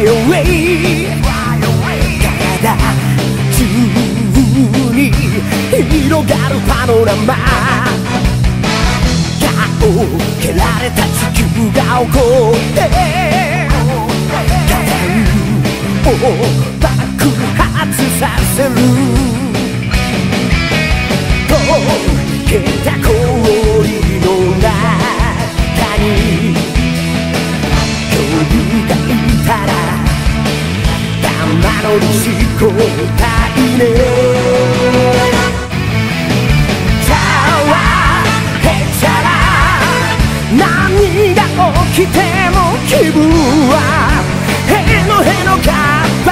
away 体中に広がるパノラマが蹴られた地球が怒って火山を爆発させる溶けた氷の中に恐竜がいたら玉乗りしこたいねチャラヘチャラ何が起きても気分はへのへのカッパ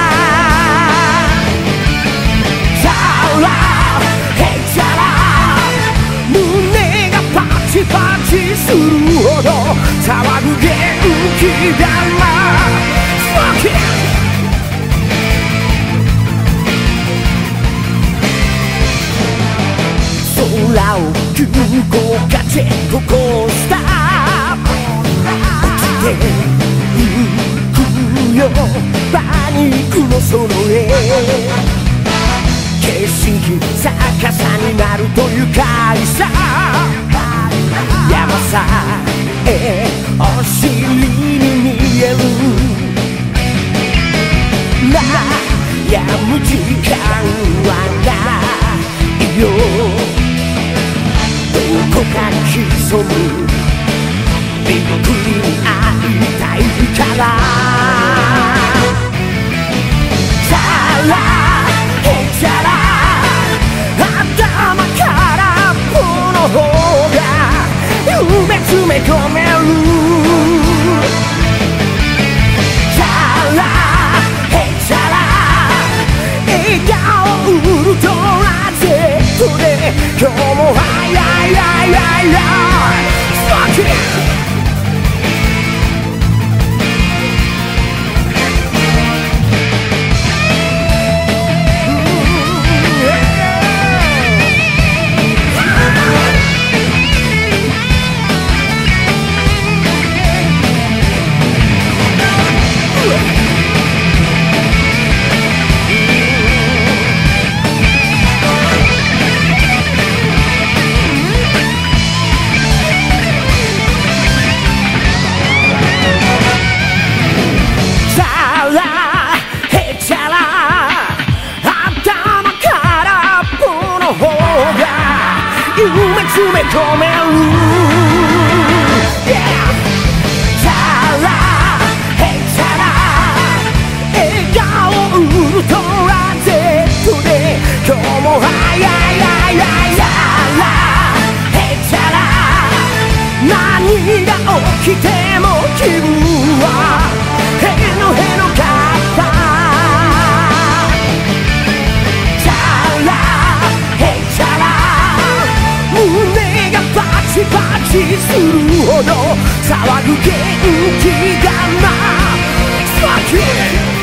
チャラヘチャラ胸がパチパチするほど騒ぐ元気玉Fuck it!空を急降下ジェットコースター落ちてゆくよパニックのその絵景色逆さになるという会社山さえお尻に見える悩む時間はないよどこかに潜むびっくりに会いたいからチャラヘチャラ頭からこの方が夢詰め込めるチャラヘチャラ笑顔ウルトラ Z で今日もFuck it! 夢詰め込める Yeah! チャラヘチャラ笑顔ウルトラ Z で今日もチャラヘチャラ何が起きても気分はへのへのカッパチャラヘチャラ胸がパチパチするほど騒ぐ元気がな Fuck it!